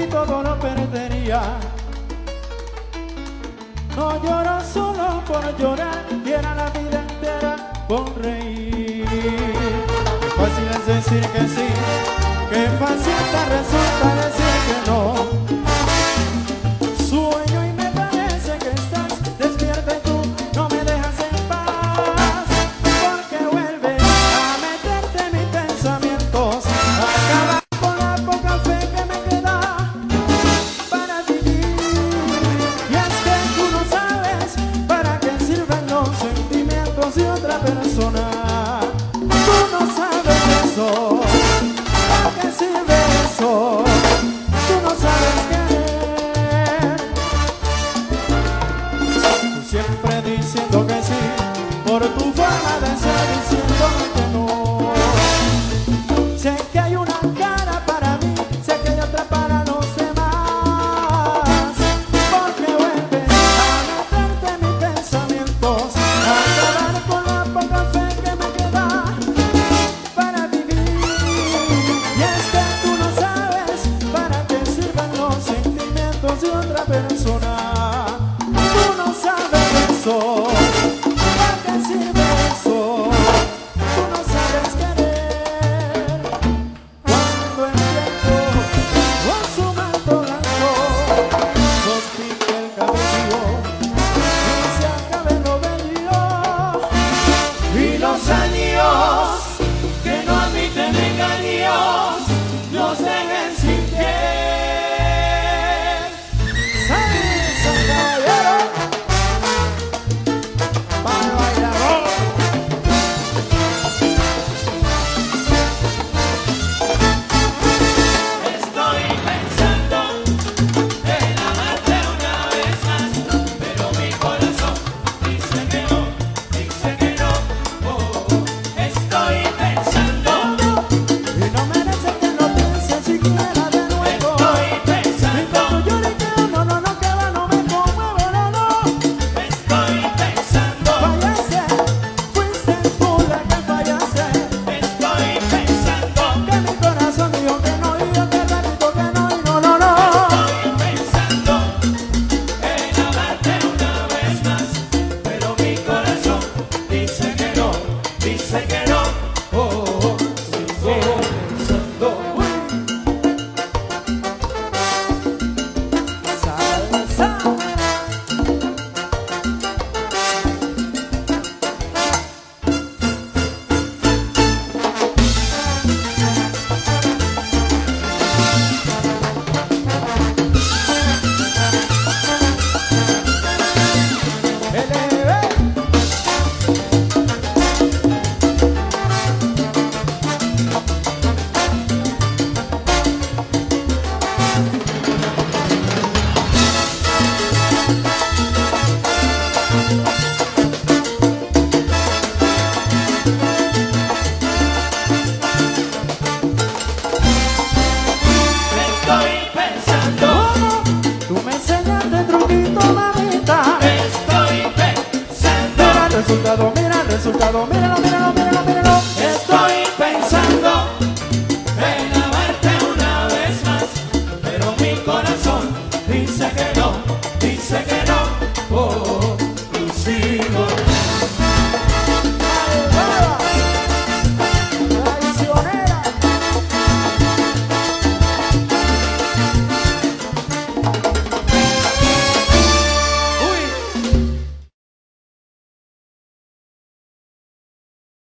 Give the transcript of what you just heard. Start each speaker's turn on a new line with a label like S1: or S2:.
S1: y todo lo perdería. No lloro solo por llorar, diera la vida entera por reír. Qué fácil es decir que sí, qué fácil te resulta decir que no. Sueño y me parece que estás despierta y tú no me dejas en paz, porque vuelves a meterte en mis pensamientos, acabar con la poca fe que me queda para vivir. Y es que tú no sabes para qué sirven los sentimientos de otra persona. Tú no sabes eso, para qué sirve eso. Tú no sabes querer. Tú siempre diciendo que sí, por tu forma de ser diciéndome que no. Sé que hay una cara para mí, sé que hay otra para los demás, porque vuelves a meterte en mis pensamientos, a acabar con la poca fe que me queda para vivir. Y es que tú no sabes para qué sirven los sentimientos de otra persona. Tú no sabes eso, para qué sirve eso. Tú no sabes querer. Cuando el viento con su manto blanco nos pinta el cabello y se acabe lo bello, y los años que no admiten engaños nos dejen sin piel. ¡Salsa, caballero! ¡Para el bailador!
S2: Estoy pensando en amarte una vez más, pero mi corazón dice que no, dice que no. Oh, estoy pensando,
S1: Y no merece que lo piense siquiera de nuevo.
S2: estoy
S1: Y
S2: pensando,
S1: cuando yo le quedo, no, que va, no me conmuevo, no.
S2: estoy pensando,
S1: Fallaste, fuiste tú la que fallaste,
S2: estoy pensando,
S1: que mi corazón dijo que no, y yo te repito que no, y no.
S2: estoy pensando en amarte una vez más, pero mi corazón dice que no, dice que no. Oh, sigo pensando.
S1: Salsa. Eleve.
S2: Estoy pensando,
S1: Tú me enseñaste truquito, mamita.
S2: estoy pensando.
S1: Mira el resultado, míralo,